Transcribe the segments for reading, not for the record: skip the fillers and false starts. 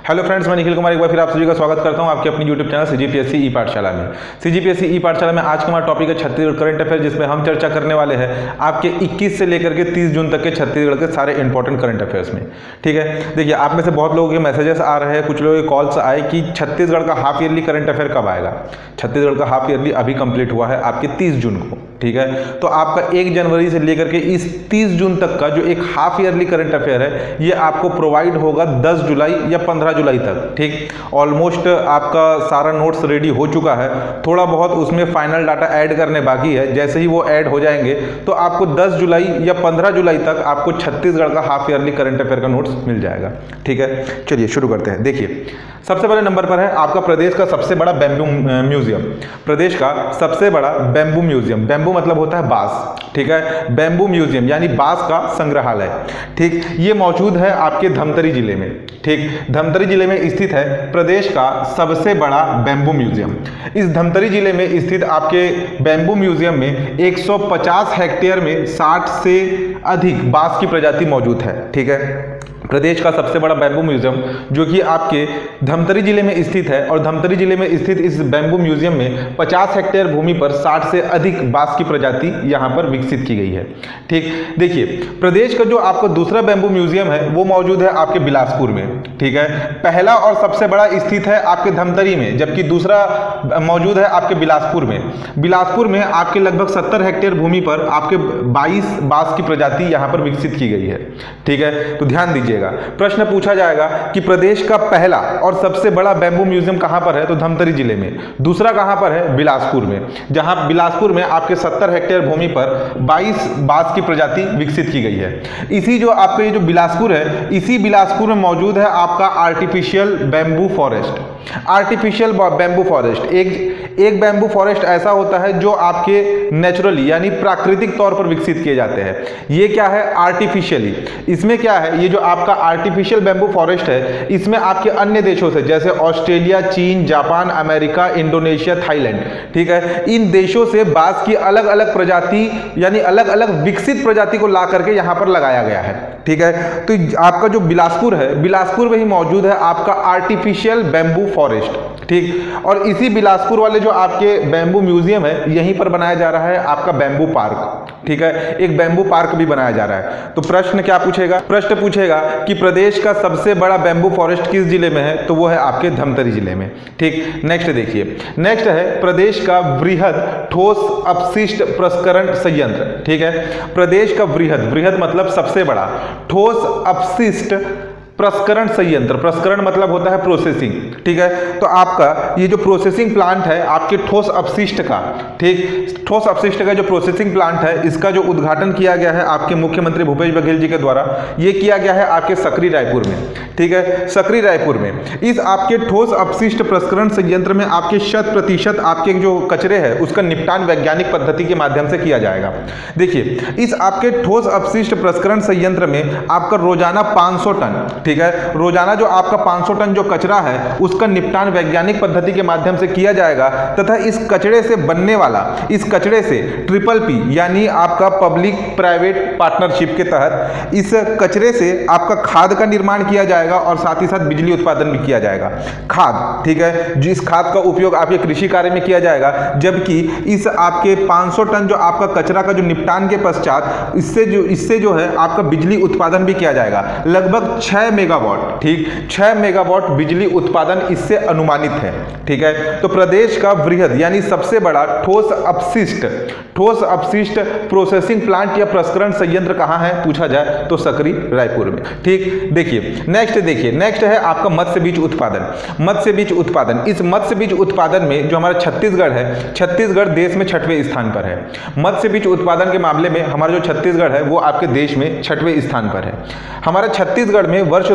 Hello friends, मैं निखिल कुमार एक बार फिर आप सभी का स्वागत करता हूं आपके अपनी यूट्यूब चैनल सीजीपीएससी ई पाठशाला में। सीजीपीएससी ई पाठशाला में आज का हमारा टॉपिक है छत्तीसगढ़ करंट अफेयर, जिसमें हम चर्चा करने वाले हैं आपके 21 से लेकर के 30 जून तक के छत्तीसगढ़ के सारे इंपॉर्टेंट करंट अफेयर्स में। ठीक है, देखिए आप में से बहुत लोगों के मैसेजेस आ रहे हैं, कुछ लोगों के कॉल्स आए कि छत्तीसगढ़ का हाफ ईयरली करंट अफेयर कब आएगा। छत्तीसगढ़ का हाफ ईयरली अभी कंप्लीट हुआ है आपके 30 जून को। ठीक है, तो आपका 1 जनवरी से लेकर के इस 30 जून तक का जो एक हाफ ईयरली करंट अफेयर है ये आपको प्रोवाइड होगा 10 जुलाई या 15 जुलाई तक। ठीक, ऑलमोस्ट आपका सारा नोट्स रेडी हो चुका है, थोड़ा बहुत उसमें फाइनल डाटा ऐड करने बाकी है। जैसे ही वो ऐड हो जाएंगे तो आपको 10 जुलाई या 15 जुलाई तक आपको छत्तीसगढ़ का हाफ ईयरली करंट अफेयर का नोट्स मिल जाएगा। ठीक है, चलिए शुरू करते हैं। देखिए सबसे पहले नंबर पर है आपका प्रदेश का सबसे बड़ा बैम्बू म्यूजियम। प्रदेश का सबसे बड़ा बैम्बू म्यूजियम, बैम्बू मतलब होता है बांस। ठीक है, बैम्बू म्यूजियम यानी बांस का संग्रहालय। ठीक, ये मौजूद है आपके धमतरी जिले में। ठीक, धमतरी जिले में स्थित है प्रदेश का सबसे बड़ा बैम्बू म्यूजियम। इस धमतरी जिले में स्थित आपके बैम्बू म्यूजियम में 150 हेक्टेयर में 60 से अधिक बांस की प्रजाति मौजूद है। ठीक है, प्रदेश का सबसे बड़ा बैम्बू म्यूजियम जो कि आपके धमतरी जिले में स्थित है, और धमतरी जिले में स्थित इस बैम्बू म्यूजियम में 50 हेक्टेयर भूमि पर 60 से अधिक बांस की प्रजाति यहां पर विकसित की गई है। ठीक, देखिए प्रदेश का जो आपका दूसरा बैम्बू म्यूजियम है वो मौजूद है आपके बिलासपुर में। ठीक है, पहला और सबसे बड़ा स्थित है आपके धमतरी में, जबकि दूसरा मौजूद है आपके बिलासपुर में। बिलासपुर में आपके लगभग 70 हेक्टेयर भूमि पर आपके 22 बांस की प्रजाति यहां पर विकसित की गई है। ठीक है, तो ध्यान दीजिए, प्रश्न पूछा जाएगा कि प्रदेश का पहला और सबसे बड़ा बैम्बू म्यूजियम कहां पर है, तो धमतरी जिले में। दूसरा कहां पर है, बिलासपुर में, जहां बिलासपुर में आपके 70 हेक्टेयर भूमि पर 22 बांस की प्रजाति विकसित की गई है। इसी जो आपका ये जो बिलासपुर है, इसी बिलासपुर में मौजूद है आपका artificial bamboo forest. Artificial bamboo forest एक बैम्बू फॉरेस्ट ऐसा होता है जो आपके नेचुरली यानी प्राकृतिक तौर पर विकसित किए जाते हैं। ये क्या है, आर्टिफिशियली। इसमें क्या है, ये जो आपका आर्टिफिशियल बैम्बू फॉरेस्ट है इसमें आपके अन्य देशों से जैसे ऑस्ट्रेलिया, चीन, जापान, अमेरिका, इंडोनेशिया, थाईलैंड, ठीक है, इन देशों से बांस की अलग अलग प्रजाति यानी अलग अलग विकसित प्रजाति को ला करके यहां पर लगाया गया है। ठीक है, तो आपका जो बिलासपुर है, बिलासपुर में ही मौजूद है आपका आर्टिफिशियल बैम्बू फॉरेस्ट। ठीक, और इसी बिलासपुर वाले जो आपके बैम्बू म्यूजियम है यहीं पर बनाया जा रहा है आपका बैम्बू पार्क। ठीक है, एक बैम्बू पार्क भी बनाया जा रहा है। तो प्रश्न क्या पूछेगा, प्रश्न पूछेगा कि प्रदेश का सबसे बड़ा बैम्बू फॉरेस्ट किस जिले में है, तो वो है आपके धमतरी जिले में। ठीक, नेक्स्ट देखिए, नेक्स्ट है प्रदेश का वृहद ठोस अपशिष्ट प्रसंस्करण संयंत्र। ठीक है, प्रदेश का वृहद मतलब सबसे बड़ा, ठोस अपशिष्ट प्रसंस्करण संयंत्र, प्रसंस्करण मतलब होता है प्रोसेसिंग। ठीक है, तो आपका ये जो प्रोसेसिंग प्लांट है आपके ठोस अपशिष्ट का, ठीक, ठोस अपशिष्ट का जो प्रोसेसिंग प्लांट है इसका जो उद्घाटन किया गया है आपके मुख्यमंत्री भूपेश बघेल जी के द्वारा, ये किया गया है आपके सकरी रायपुर में। ठीक है, सकरी रायपुर में इस आपके ठोस अपशिष्ट प्रसंस्करण संयंत्र में आपके 100% आपके जो कचरे है उसका निपटान वैज्ञानिक पद्धति के माध्यम से किया जाएगा। देखिए इस आपके ठोस अपशिष्ट प्रसंस्करण संयंत्र में आपका रोजाना 500 टन, ठीक है, रोजाना जो आपका 500 टन जो कचरा है उसका निपटान वैज्ञानिक पद्धति के माध्यम से किया जाएगा, तथा इस कचरे से बनने वाला, इस कचरे से PPP यानी आपका पब्लिक प्राइवेट पार्टनरशिप के तहत इस कचरे से आपका खाद का निर्माण किया जाएगा और साथ ही साथ बिजली उत्पादन भी किया जाएगा। खाद, ठीक है, जिस खाद का उपयोग आपके कृषि कार्य में किया जाएगा, जबकि इस आपके 500 टन जो आपका कचरा का जो निपटान के पश्चात इससे जो है आपका बिजली उत्पादन भी किया जाएगा, लगभग 6 मेगावाट। ठीक, 6 मेगावाट बिजली उत्पादन इससे अनुमानित है। ठीक है, तो प्रदेश का वृहद यानी सबसे बड़ा ठोस अपशिष्ट प्रोसेसिंग प्लांट या प्रसंस्करण संयंत्र कहां है पूछा जाए तो सकरी रायपुर में। ठीक, देखिए नेक्स्ट है आपका मत्स्य बीज उत्पादन। मत्स्य बीज उत्पादन, इस मत्स्य बीज उत्पादन में जो हमारा छत्तीसगढ़ है, छत्तीसगढ़ देश में 6वें स्थान पर है। मत्स्य बीज उत्पादन के मामले में हमारा जो छत्तीसगढ़ है वो आपके देश में 6वें स्थान पर है। हमारे छत्तीसगढ़ में वर्ष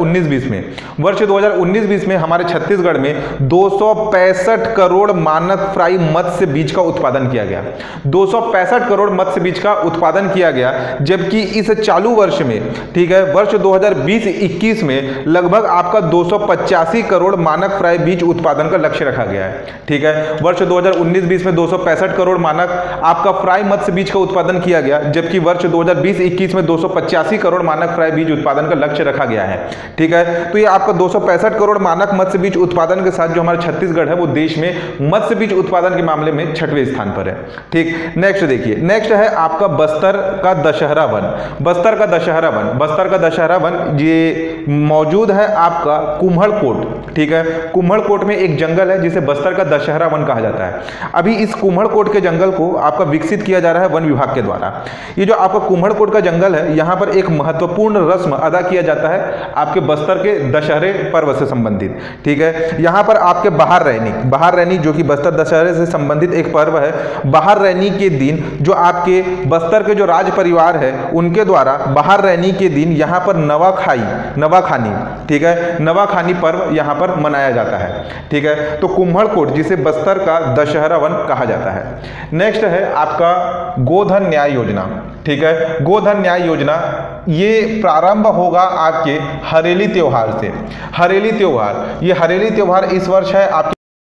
2019-20 में हमारे छत्तीसगढ़ में 265 करोड़ मानक फ्राई मत्स्य बीज का उत्पादन किया गया। 265 करोड़ मत्स्य बीज का उत्पादन किया गया, जबकि इस चालू वर्ष में, ठीक है, वर्ष 2020-21 में लगभग आपका 285 करोड़ मानक फ्राई बीज उत्पादन का लक्ष्य रखा गया है। ठीक है, वर्ष 2019-20 में 265 करोड़ मानक आपका फ्राई मत्स्य बीज का उत्पादन किया गया, जबकि वर्ष 2020-21 में 285 करोड़ मानक फ्राई बीज उत्पादन का लक्ष्य रखा गया गया है। ठीक है, तो ये आपका 265 करोड़ मानक मत्स्य बीज उत्पादन के साथ जो हमारा छत्तीसगढ़ है वो देश में मत्स्य बीज उत्पादन के मामले में 6वें स्थान पर है। ठीक, नेक्स्ट देखिए, नेक्स्ट है आपका बस्तर का दशहरा वन। बस्तर का दशहरा वन, बस्तर का दशहरा वन ये मौजूद है आपका कुम्हड़कोट। ठीक है, कुम्हड़कोट में एक जंगल है जिसे बस्तर का दशहरा वन कहा जाता है। अभी इस कुम्हड़कोट के जंगल को आपका विकसित किया जा रहा है वन विभाग के द्वारा। ये जो आपका कुम्हड़कोट का जंगल है, यहाँ पर एक महत्वपूर्ण रस्म अदा किया जाता है आपके बस्तर के दशहरे पर्व से संबंधित। ठीक है, यहाँ पर आपके बाहर रैनी जो कि बस्तर दशहरे से संबंधित एक पर्व है। बाहर रैनी के दिन जो आपके बस्तर के जो राज परिवार है उनके द्वारा बाहर रैनी के दिन यहाँ पर नवाखानी, ठीक है, नवाखानी पर्व यहाँ पर मनाया जाता है। ठीक है, तो कुम्हड़कोट जिसे बस्तर का दशहरा वन कहा जाता है। नेक्स्ट है आपका गोधन न्याय योजना। ठीक है, गोधन न्याय योजना ये प्रारंभ होगा आपके हरेली त्योहार से। हरेली त्योहार, ये हरेली त्योहार इस वर्ष है आपके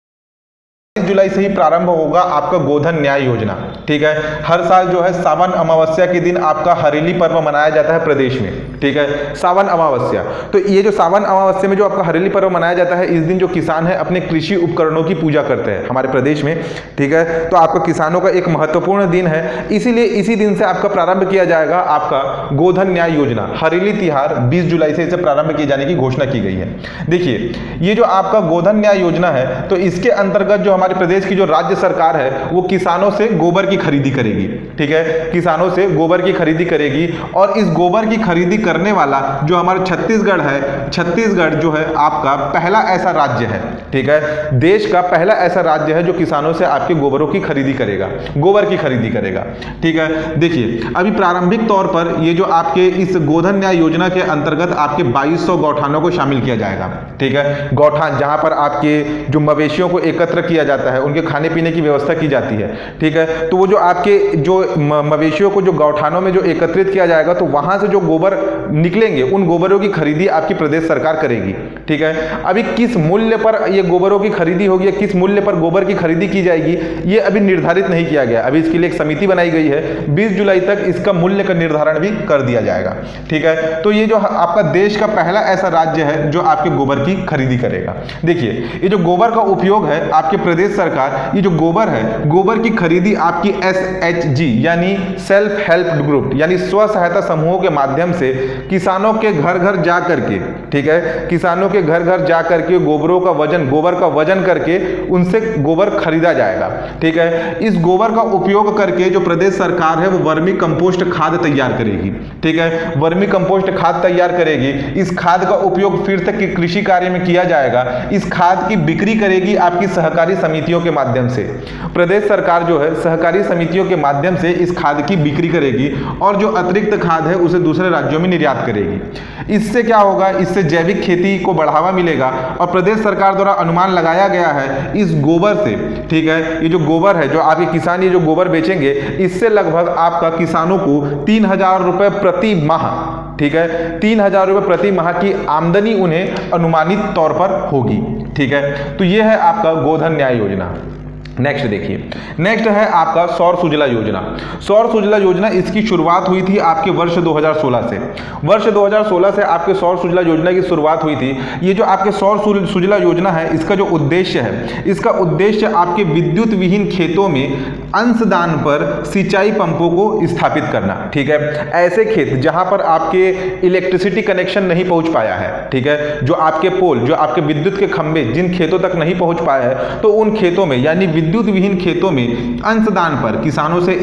जुलाई से ही प्रारंभ होगा आपका गोधन न्याय योजना। ठीक है, हर साल जो है सावन अमावस्या के दिन आपका हरेली पर्व मनाया जाता है प्रदेश में। ठीक है, सावन अमावस्या, तो ये जो सावन अमावस्या में जो आपका हरेली पर्व मनाया जाता है, इस दिन जो किसान है अपने कृषि उपकरणों की पूजा करते हैं हमारे प्रदेश में। ठीक है, तो आपका किसानों का एक महत्वपूर्ण दिन है, इसीलिए इसी दिन से आपका प्रारंभ किया जाएगा आपका गोधन न्याय योजना। हरेली तिहार 20 जुलाई से इसे प्रारंभ किए जाने की घोषणा की गई है। देखिए, ये जो आपका गोधन न्याय योजना है, तो इसके अंतर्गत जो हमारे प्रदेश की जो राज्य सरकार है वो किसानों से गोबर की खरीदी करेगी। ठीक है, किसानों से गोबर की खरीदी करेगी, और इस गोबर की खरीदी करने वाला जो हमारा छत्तीसगढ़ है, छत्तीसगढ़ जो है आपका पहला ऐसा राज्य है। ठीक है, देश का पहला ऐसा राज्य है जो किसानों से आपके गोबरों की खरीदी करेगा, गोबर की खरीदी करेगा। ठीक है, देखिए अभी प्रारंभिक तौर पर ये जो आपके इस गोधन न्याय योजना के अंतर्गत आपके 2200 गौठानों को शामिल किया जाएगा। ठीक है, गौठान जहां पर आपके जो मवेशियों को एकत्र किया जाता है, उनके खाने पीने की व्यवस्था की जाती है। ठीक है, तो वो जो आपके जो मवेशियों को जो गौठानों में जो एकत्रित किया जाएगा, तो वहां से जो गोबर निकलेंगे उन गोबरों की खरीदी आपकी प्रदेश सरकार करेगी। ठीक है, अभी किस मूल्य पर ये गोबरों की खरीदी होगी, किस मूल्य पर गोबर की खरीदी की जाएगी, ये अभी निर्धारित नहीं किया गया। अभी इसके लिए एक समिति बनाई गई है, 20 जुलाई तक इसका मूल्य का निर्धारण भी कर दिया जाएगा। ठीक है, तो ये जो आपका देश का पहला ऐसा राज्य है जो आपके गोबर की खरीदी करेगा। देखिए, ये जो गोबर का उपयोग है आपके प्रदेश सरकार, ये जो गोबर है, गोबर की खरीदी आपकी SHG यानी सेल्फ हेल्प ग्रुप यानी स्व सहायता समूहों के माध्यम से किसानों के घर घर जा करके, ठीक है, किसानों के घर घर जा करके गोबर का वजन करके उनसे गोबर खरीदा जाएगा। ठीक है, इस गोबर का उपयोग करके जो प्रदेश सरकार है वो वर्मी कंपोस्ट खाद तैयार करेगी। ठीक है, वर्मी कंपोस्ट खाद तैयार करेगी। इस खाद का उपयोग फिर से कृषि कार्य में किया जाएगा। इस खाद की बिक्री करेगी आपकी सहकारी समितियों के माध्यम से। प्रदेश सरकार जो है सहकारी समितियों के माध्यम से इस खाद की बिक्री करेगी, और जो अतिरिक्त खाद है उसे दूसरे राज्यों में निर्यात करेगी। इससे क्या होगा, इससे जैविक खेती को बढ़ावा मिलेगा, और प्रदेश सरकार द्वारा अनुमान लगाया गया है इस गोबर से, ठीक है, ये जो गोबर है जो आपके किसान ये जो गोबर बेचेंगे, इससे लगभग आपका किसानों को 3000 रुपये प्रति माह, ठीक है, 3000 रुपये प्रति माह की आमदनी उन्हें अनुमानित तौर पर होगी। ठीक है, तो ये है आपका गोधन न्याय योजना। नेक्स्ट देखिए, नेक्स्ट है आपका सौर सुजला योजना। सौर सुजला योजना इसकी शुरुआत हुई थी आपके वर्ष 2016 से। वर्ष 2016 से आपके सौर सुजला योजना की शुरुआत हुई थी। ये जो आपके सौर सुजला योजना है, इसका जो उद्देश्य है, इसका उद्देश्य आपके विद्युत विहीन खेतों में अंशदान पर सिंचाई पंपों को स्थापित करना। ठीक है, ऐसे खेत जहां पर आपके इलेक्ट्रिसिटी कनेक्शन नहीं पहुंच पाया है, ठीक है, जो आपके पोल, जो आपके विद्युत के खंभे जिन खेतों तक नहीं पहुंच पाया है, तो उन खेतों में यानी विद्युत विहीन खेतों में अंशदान पर किसानों से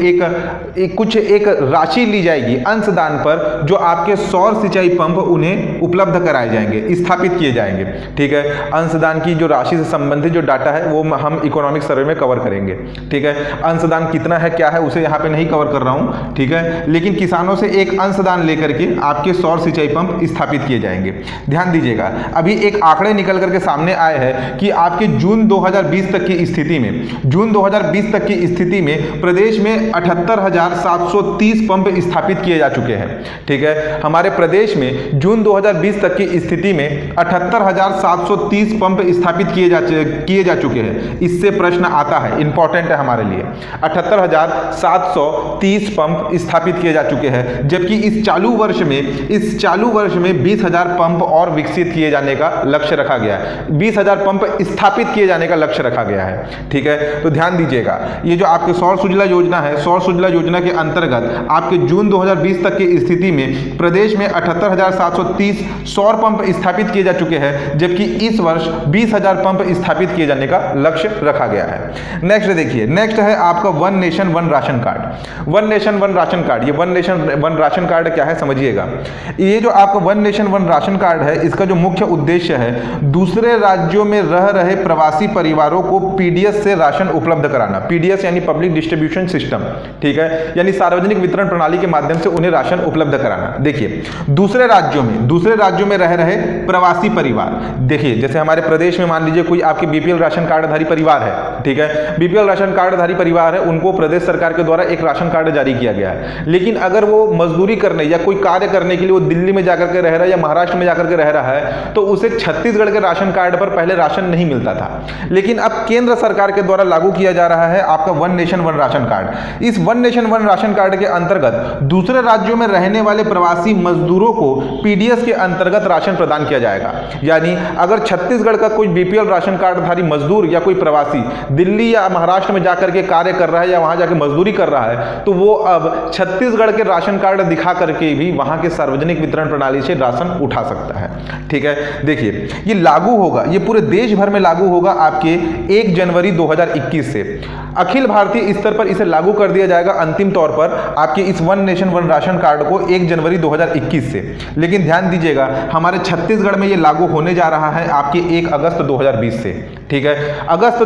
एक राशि ली जाएगी अंशदान पर, जो आपके सौर सिंचाई पंप उन्हें उपलब्ध कराए जाएंगे, स्थापित किए जाएंगे। ठीक है, अंशदान की जो राशि से संबंधित जो डाटा है वो हम इकोनॉमिक सर्वे में कवर करेंगे। ठीक है, अंशदान कितना है क्या है उसे यहाँ पे नहीं कवर कर रहा हूँ। ठीक है, लेकिन किसानों से एक अंशदान लेकर के आपके सौर सिंचाई पंप स्थापित किए जाएंगे। ध्यान दीजिएगा, अभी एक आंकड़े निकल करके सामने आए हैं कि आपके जून 2020 तक की स्थिति में, जून 2020 तक की स्थिति में प्रदेश में 78,730 पंप स्थापित किए जा चुके हैं। ठीक है, हमारे प्रदेश में जून 2020 तक की स्थिति में 78,730 पंप स्थापित किए जा चुके हैं। इससे प्रश्न आता है, इंपॉर्टेंट है हमारे लिए। 78,730 पंप स्थापित किए जा चुके हैं, जबकि इस चालू वर्ष में 20,000 पंप और विकसित किए जाने का लक्ष्य रखा गया है। 20,000 पंप स्थापित किए जाने का लक्ष्य रखा गया है। ठीक है, तो ध्यान दीजिएगा, ये जो आपके सौर सुजला योजना है, सौर सुजला योजना के अंतर्गत आपके जून 2020 तक की स्थिति में प्रदेश में 78,730 सौर पंप स्थापित किए जा चुके हैं, जबकि इस वर्ष 20,000 पंप स्थापित किए जाने का लक्ष्य रखा गया है। नेक्स्ट देखिए, नेक्स्ट है आपका one nation one ration card. One nation one ration card, ये one nation one ration card क्या है समझिएगा। ये जो आपका one nation one ration card है, इसका जो मुख्य उद्देश्य है, दूसरे राज्यों में रह रहे प्रवासी परिवारों को पीडीएस से राशन उपलब्ध कराना। पीडीएस यानी पब्लिक डिस्ट्रीब्यूशन सिस्टम, ठीक है, यानी सार्वजनिक वितरण प्रणाली के माध्यम से उन्हें राशन उपलब्ध कराना। देखिए, दूसरे राज्यों में रह रहे प्रवासी परिवार, देखिए जैसे हमारे प्रदेश में मान लीजिए कोई आपके बीपीएल राशन कार्डधारी परिवार है, ठीक है, बीपीएल राशन कार्डधारी परिवार है, उनको प्रदेश सरकार के द्वारा एक राशन कार्ड जारी किया गया है। लेकिन अगर वो मजदूरी करने या कोई कार्य करने के लिए वो दिल्ली में जाकर के रह रहा है या महाराष्ट्र में जाकर के रह रहा है, तो उसे छत्तीसगढ़ के राशन कार्ड पर पहले राशन नहीं मिलता था। लेकिन अब केंद्र सरकार के द्वारा लागू किया जा रहा है आपका one nation one ration card. इस one nation one ration card के अंतर्गत दूसरे राज्यों में रहने वाले प्रवासी मजदूरों को पीडीएस के अंतर्गत राशन प्रदान किया जाएगा। यानी अगर छत्तीसगढ़ का कोई बीपीएल राशन कार्डधारी मजदूर या कोई प्रवासी दिल्ली या महाराष्ट्र में जाकर के कार्य कर रहा है या वहां जाकर मजदूरी कर रहा है, तो वो अब छत्तीसगढ़ के राशन कार्ड दिखा करके भी वहां के सार्वजनिक वितरण प्रणाली से राशन उठा सकता है। ठीक है, देखिए ये लागू होगा, ये पूरे देश भर में लागू होगा आपके 1 जनवरी 2021 से। अखिल भारतीय स्तर पर इसे लागू कर दिया जाएगा अंतिम तौर पर आपके इस one nation one ration card को 1 जनवरी 2021 से। लेकिन ध्यान दीजिएगा, हमारे छत्तीसगढ़ में ये लागू होने जा रहा है आपके 1 अगस्त 2020 से। ठीक है, 1 अगस्त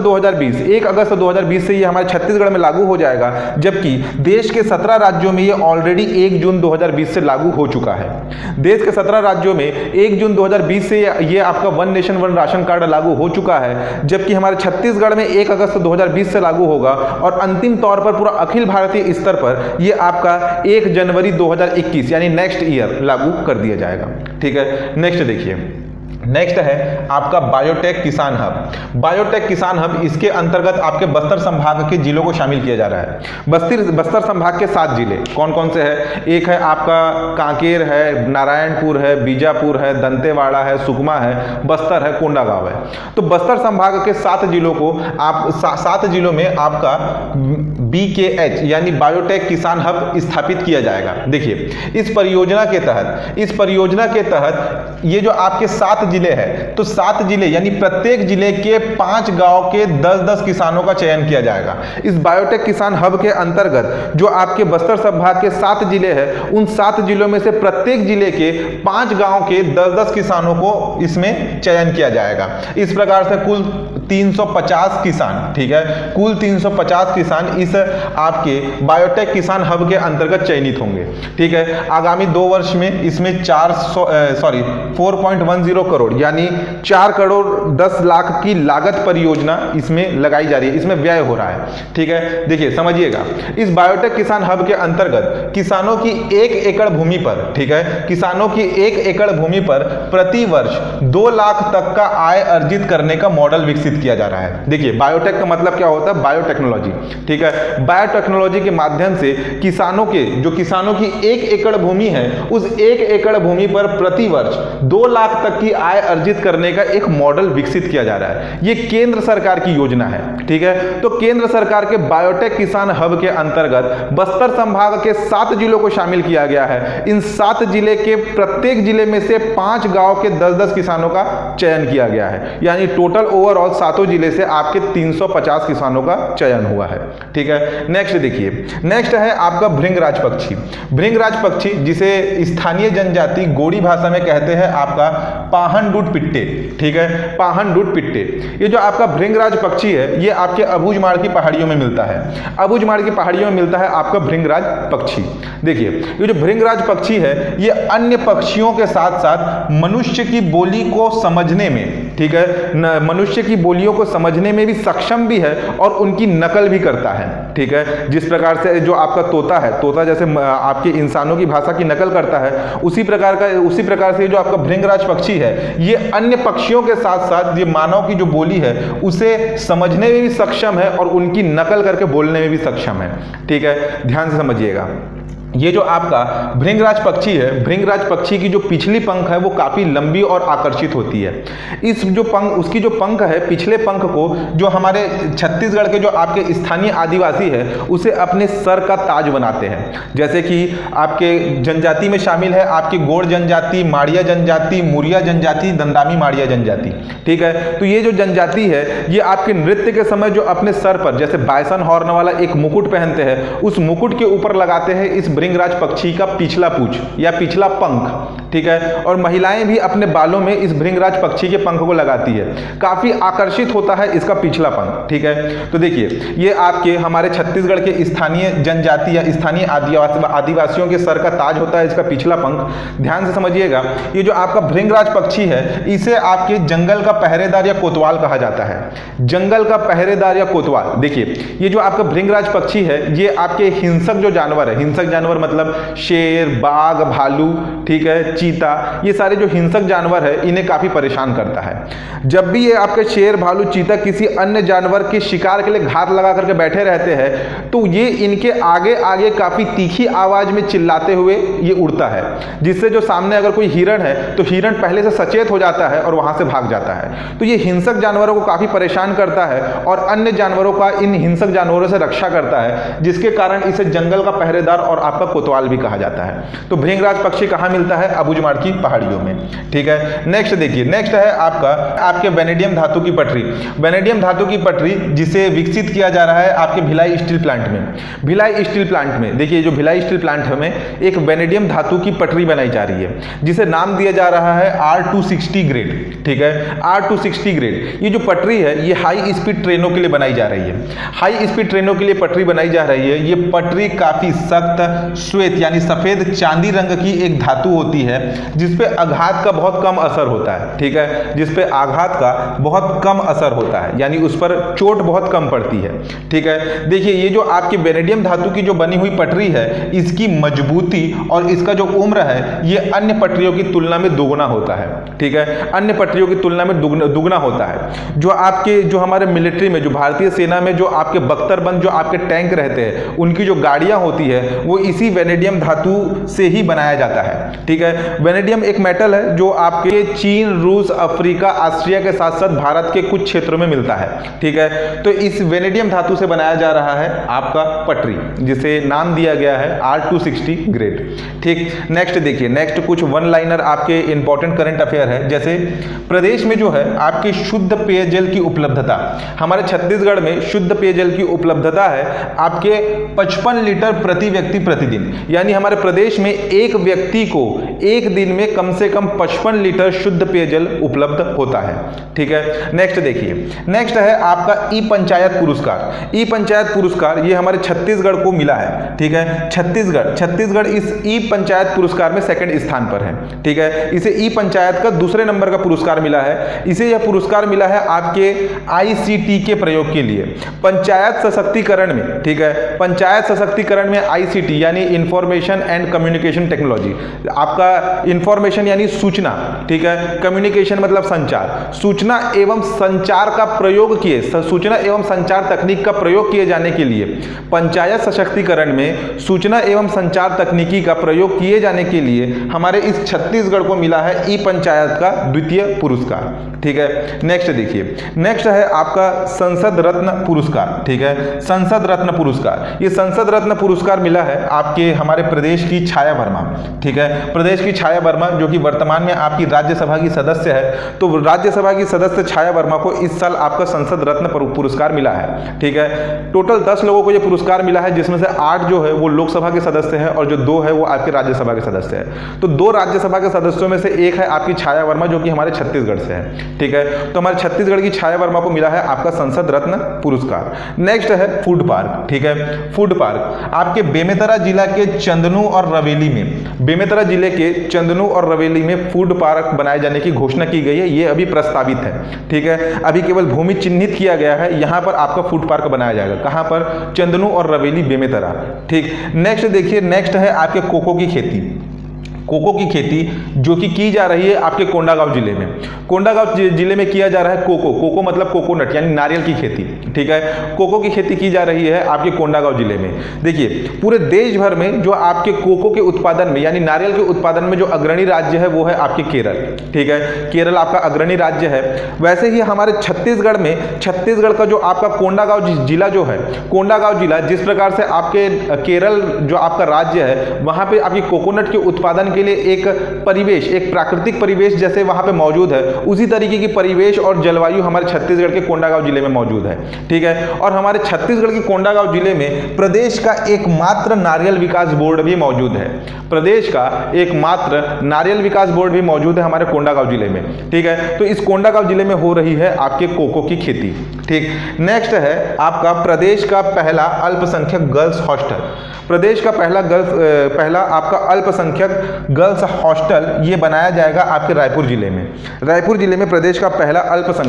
2020 से ये हमारे छत्तीसगढ़ में लागू हो जाएगा, जबकि देश के 17 राज्यों में ये ऑलरेडी 1 जून 2020 से लागू हो चुका है। देश के 17 राज्यों में 1 जून 2020 से ये आपका one nation one ration card लागू हो चुका है, जबकि हमारे छत्तीसगढ़ में 1 अगस्त 2020 से लागू होगा और अंतिम तौर पर पूरा अखिल भारतीय स्तर पर ये आपका 1 जनवरी 2021 यानी नेक्स्ट ईयर लागू कर दिया जाएगा। ठीक है, नेक्स्ट देखिए, नेक्स्ट है आपका बायोटेक किसान हब। बायोटेक किसान हब, इसके अंतर्गत आपके बस्तर संभाग के जिलों को शामिल किया जा रहा है। बस्तर संभाग के 7 जिले कौन कौन से हैं? एक है आपका कांकेर है, नारायणपुर है, बीजापुर है, दंतेवाड़ा है, सुकमा है, बस्तर है, कोंडागांव है। तो बस्तर संभाग के 7 जिलों को आप 7 जिलों में आपका BKH यानी बायोटेक किसान हब स्थापित किया जाएगा। देखिए, इस परियोजना के तहत ये जो आपके 7 जिले हैं, तो 7 जिले यानी प्रत्येक जिले के 5 गांव के 10-10 किसानों का चयन किया जाएगा। इस बायोटेक किसान हब के अंतर्गत जो आपके बस्तर संभाग के 7 जिले हैं, उन 7 जिलों में से प्रत्येक जिले के 5 गांव के 10-10 किसानों को इसमें चयन किया जाएगा। इस प्रकार से कुल 350 किसान, ठीक है, कुल 350 किसान इस आपके बायोटेक किसान हब के अंतर्गत चयनित होंगे। ठीक है, आगामी 2 वर्ष में इसमें 4.10 करोड़ यानी 4 करोड़ 10 लाख की लागत परियोजना इसमें लगाई जा रही है, इसमें व्यय हो रहा है। ठीक है, देखिए समझिएगा, इस बायोटेक किसान हब के अंतर्गत किसानों की 1 एकड़ भूमि पर, ठीक है, किसानों की 1 एकड़ भूमि पर प्रति वर्ष 2 लाख तक का आय अर्जित करने का मॉडल विकसित किया जा रहा है। देखिए, बायोटेक का मतलब क्या होता है? बायोटेक्नोलॉजी। ठीक है, बायोटेक्नोलॉजी के माध्यम से किसानों की 1 एकड़ भूमि है, उस 1 एकड़ भूमि पर प्रति वर्ष 2 लाख तक की आय अर्जित करने का एक मॉडल विकसित किया जा रहा है। ये केंद्र सरकार की योजना है। ठीक है, तो केंद्र सरकार के बायोटेक किसान हब के अंतर्गत बस्तर संभाग के 7 जिलों को शामिल किया गया है। इन 7 जिले के प्रत्येक जिले में से 5 गांव के 10-10 किसानों का चयन किया गया है, यानी टोटल ओवरऑल 7 जिले से आपके 350 किसानों का चयन हुआ है। ठीक है, नेक्स्ट देखिए, नेक्स्ट है आपका भृंगराज पक्षी। भृंगराज पक्षी, जिसे स्थानीय जनजाति गोड़ी भाषा में कहते हैं आपका पाहनडुट पिट्टे। ठीक है, पाहनडुट पिट्टे, ये जो आपका भृंगराज पक्षी है, ये आपके अबूझमाड़ की पहाड़ियों में मिलता है। अबूझमाड़ की पहाड़ियों में मिलता है आपका भृंगराज पक्षी। देखिए, ये जो भृंगराज पक्षी है, ये अन्य पक्षियों के साथ साथ मनुष्य की बोली को समझने में ठीक है, मनुष्य की बोलियों को समझने में भी सक्षम भी है और उनकी नकल भी करता है। ठीक है, जिस प्रकार से जो आपका तोता है, तोता जैसे आपके इंसानों की भाषा की नकल करता है, उसी प्रकार से जो आपका भृंगराज पक्षी है ये अन्य पक्षियों के साथ साथ ये मानव की जो बोली है उसे समझने में भी सक्षम है और उनकी नकल करके बोलने में भी सक्षम है। ठीक है, ध्यान से समझिएगा। ये जो आपका भृंगराज पक्षी है, भृंगराज पक्षी की जो पिछली पंख है वो काफ़ी लंबी और आकर्षित होती है। इस जो पंख, उसकी जो पंख है, पिछले पंख को जो हमारे छत्तीसगढ़ के जो आपके स्थानीय आदिवासी है उसे अपने सर का ताज बनाते हैं। जैसे कि आपके जनजाति में शामिल है आपकी गोड़ जनजाति, माड़िया जनजाति, मुरिया जनजाति, दंदामी माड़िया जनजाति। ठीक है, तो ये जो जनजाति है ये आपके नृत्य के समय जो अपने सर पर जैसे बायसन हॉर्न वाला एक मुकुट पहनते हैं, उस मुकुट के ऊपर लगाते हैं इस भृंगराज पक्षी का पिछला पूंछ या पिछला पंख। ठीक है, और महिलाएं भी अपने बालों में इस भृंगराज पक्षी के पंख को लगाती है। काफी आकर्षित होता है इसका पिछला पंख। ठीक है, तो देखिए ये आपके हमारे छत्तीसगढ़ के स्थानीय जनजाति या स्थानीय आदिवासियों के सर का ताज होता है इसका पिछला पंख। ध्यान से समझिएगा, ये जो आपका भृंगराज पक्षी है इसे आपके जंगल का पहरेदार या कोतवाल कहा जाता है। जंगल का पहरेदार या कोतवाल। देखिए ये जो आपका भृंगराज पक्षी है ये आपके हिंसक जो जानवर है, हिंसक जानवर मतलब शेर, बाघ, भालू, ठीक है, चीता, ये सारे जो हिंसक जानवर है इन्हें काफी परेशान करता है। जब भी ये आपके शेर, भालू, चीता किसी अन्य जानवर के शिकार के लिए घात लगा करके बैठे रहते हैं तो ये इनके आगे आगे काफी तीखी आवाज में चिल्लाते हुए ये उड़ता है, जिससे जो सामने अगर कोई हिरण है तो हिरण पहले से सचेत हो जाता है और वहां से भाग जाता है। तो ये हिंसक जानवरों को काफी परेशान करता है और अन्य जानवरों का इन हिंसक जानवरों से रक्षा करता है, जिसके कारण इसे जंगल का पहरेदार और आपका कोतवाल भी कहा जाता है। तो भृंगराज पक्षी कहाँ मिलता है? अबूझमाड़ की पहाड़ियों में। ठीक है, नेक्स्ट देखिए, नेक्स्ट है आपके वेनेडियम धातु की पटरी। वेनेडियम धातु की पटरी जिसे विकसित किया जा रहा है आपके भिलाई स्टील प्लांट में। भिलाई स्टील प्लांट में देखिए, जो भिलाई स्टील प्लांट में एक वेनेडियम धातु की पटरी बनाई जा रही है जिसे नाम दिया जा रहा है R260 ग्रेड। ठीक है, R260 ग्रेड। ये जो पटरी है ये हाई स्पीड ट्रेनों के लिए बनाई जा रही है। हाई स्पीड ट्रेनों के लिए पटरी बनाई जा रही है। ये पटरी काफी सख्त श्वेत यानी सफेद चांदी रंग की एक धातु होती है जिसपे आघात का बहुत कम असर होता है। ठीक है, जिसपे आघात का बहुत कम असर होता है यानी उस पर चोट बहुत कम पड़ती है। ठीक है, देखिए ये जो आपकी वेनेडियम धातु की जो बनी हुई पटरी है इसकी मजबूती और इसका जो उम्र है ये अन्य पटरियों की तुलना में दोगुना होता है। ठीक है, अन्य पटरियों की तुलना में दुगना होता है। जो हमारे मिलिट्री में, जो भारतीय सेना में जो आपके बख्तरबंद जो आपके टैंक रहते हैं उनकी जो गाड़ियां होती है वो इसी वेनेडियम धातु से ही बनाया जाता है। ठीक है, वेनेडियम एक मेटल है जो आपके चीन, रूस, अफ्रीका, ऑस्ट्रिया के साथ साथ भारत के कुछ क्षेत्रों में मिलता है। ठीक है, तो इस वेनेडियम धातु से बनाया जा रहा है आपका पटरी जिसे नाम दिया गया है R260 ग्रेड। ठीक, नेक्स्ट देखिए, नेक्स्ट कुछ वन लाइनर आपके इंपॉर्टेंट करंट अफेयर है। जैसे प्रदेश में जो है आपकी शुद्ध पेयजल की उपलब्धता, हमारे छत्तीसगढ़ में शुद्ध पेयजल की उपलब्धता है आपके 55 लीटर प्रति व्यक्ति प्रतिदिन, यानी हमारे प्रदेश में एक व्यक्ति को एक दिन में कम से कम 55 लीटर शुद्ध पेयजल उपलब्ध होता है। ठीक है, नेक्स्ट देखिए, नेक्स्ट है आपका ई पंचायत पुरस्कार। ई पंचायत पुरस्कार ये हमारे छत्तीसगढ़ को मिला है। ठीक है, छत्तीसगढ़ इस ई पंचायत पुरस्कार में सेकंड स्थान पर है। ठीक है, इसे ई पंचायत का दूसरे नंबर का पुरस्कार मिला है। इसे यह पुरस्कार मिला है आपके ICT के प्रयोग के लिए, पंचायत सशक्तिकरण में। ठीक है, पंचायत सशक्तिकरण में ICT यानी इंफॉर्मेशन एंड कम्युनिकेशन टेक्नोलॉजी, आपका इंफॉर्मेशन यानी सूचना, ठीक है, कम्युनिकेशन मतलब संचार, सूचना एवं संचार का प्रयोग किए, सूचना एवं संचार तकनीक का प्रयोग किए जाने के लिए पंचायत सशक्तिकरण में सूचना एवं संचार तकनीकी का प्रयोग किए जाने के लिए हमारे इस छत्तीसगढ़ को मिला है ई पंचायत का द्वितीय पुरस्कार। ठीक है, नेक्स्ट देखिए, नेक्स्ट है आपका संसद रत्न पुरस्कार। ठीक है, संसद रत्न पुरस्कार, ये संसद रत्न पुरस्कार मिला है आपके हमारे प्रदेश की छाया वर्मा। ठीक है, प्रदेश की छाया वर्मा जो कि वर्तमान में आपकी राज्यसभा की सदस्य है, तो राज्यसभा की सदस्य छाया वर्मा को इस साल आपका संसद रत्न पुरस्कार मिला है। ठीक है, टोटल 10 लोगों को यह पुरस्कार मिला है जिसमें से 8 जो है वो लोकसभा के सदस्य हैं और जो 2 है वो आपके राज्यसभा के सदस्य है। तो 2 राज्यसभा के सदस्यों में से एक है आपकी छाया वर्मा जो कि हमारे छत्तीसगढ़ से है। ठीक है, तो हमारे छत्तीसगढ़ की छाया वर्मा को मिला है आपका संसद रत्न पुरस्कार। नेक्स्ट है फूड पार्क। ठीक है, फूड पार्क आपके बेमेतरा जिला जिला के चंदनू और रवेली में, बेमेतरा जिले के चंदनू और रवेली में फूड पार्क बनाए जाने की घोषणा की गई है। ये अभी प्रस्तावित है, ठीक है, अभी केवल भूमि चिन्हित किया गया है। यहां पर आपका फूड पार्क बनाया जाएगा, कहां पर? चंदनू और रवेली, बेमेतरा, ठीक। नेक्स्ट देखिए, नेक्स्ट है आपके कोको की खेती। कोको की खेती जो कि की जा रही है आपके कोंडागांव जिले में। कोंडागांव जिले में किया जा रहा है कोको मतलब कोकोनट यानी नारियल की खेती, ठीक है। कोको की खेती की जा रही है आपके कोंडागांव जिले में। देखिए, पूरे देश भर में जो आपके कोको के उत्पादन में यानी नारियल के उत्पादन में जो अग्रणी राज्य है वो है आपके केरल, ठीक है। केरल आपका अग्रणी राज्य है। वैसे ही हमारे छत्तीसगढ़ में, छत्तीसगढ़ का जो आपका कोंडागांव जिला जो है, कोंडागांव जिला जिस प्रकार से आपके केरल जो आपका राज्य है वहां पे आपकी कोकोनट के उत्पादन के लिए एक परिवेश, एक प्राकृतिक परिवेश जैसे वहां पे मौजूद है, उसी तरीके की परिवेश और जलवायु हमारे छत्तीसगढ़ के कोंडागांव जिले में मौजूद है, ठीक है। और हमारे छत्तीसगढ़ के कोंडागांव जिले में प्रदेश का एकमात्र नारियल विकास बोर्ड भी मौजूद है। प्रदेश का एकमात्र नारियल विकास बोर्ड भी मौजूद है हमारे कोंडागांव जिले में, ठीक है। तो इस कोंडागांव जिले में हो रही है आपके कोको की खेती, ठीक। नेक्स्ट है आपका प्रदेश का पहला अल्पसंख्यक गर्ल्स हॉस्टल। प्रदेश का पहला आपका अल्पसंख्यक गर्ल्स हॉस्टल ये बनाया जाएगा आपके रायपुर जिले में। रायपुर जिले में प्रदेश का पहला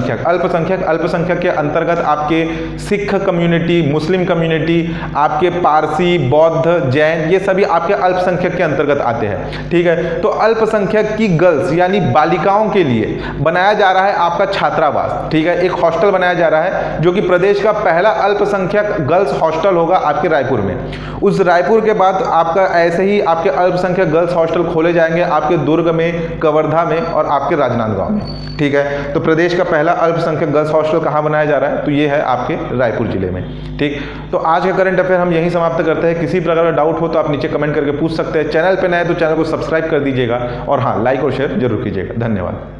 अल्पसंख्यक के अंतर्गत आपके सिख कम्युनिटी, मुस्लिम कम्युनिटी, आपके पारसी, बौद्ध, जैन, ये सभी आपके अल्पसंख्यक के अंतर्गत आते हैं, ठीक है। तो अल्पसंख्यक की गर्ल्स यानी बालिकाओं के लिए बनाया जा रहा है आपका छात्रावास, ठीक है। एक हॉस्टल बनाया जा रहा है जो कि प्रदेश का पहला अल्पसंख्यक गर्ल्स हॉस्टल होगा आपके रायपुर में। उस रायपुर के बाद आपका ऐसे ही आपके अल्पसंख्यक गर्ल्स हॉस्टल खोले जाएंगे आपके दुर्ग में, कवर्धा में और आपके राजनांदगांव में, ठीक है। तो प्रदेश का पहला अल्पसंख्यक गर्ल्स हॉस्टल कहां बनाया जा रहा है? तो ये है आपके रायपुर जिले में, ठीक। तो आज का करंट अफेयर हम यहीं समाप्त करते हैं। किसी प्रकार का डाउट हो तो आप नीचे कमेंट करके पूछ सकते हैं। चैनल पे नए तो चैनल को सब्सक्राइब कर दीजिएगा और हाँ, लाइक और शेयर जरूर कीजिएगा। धन्यवाद।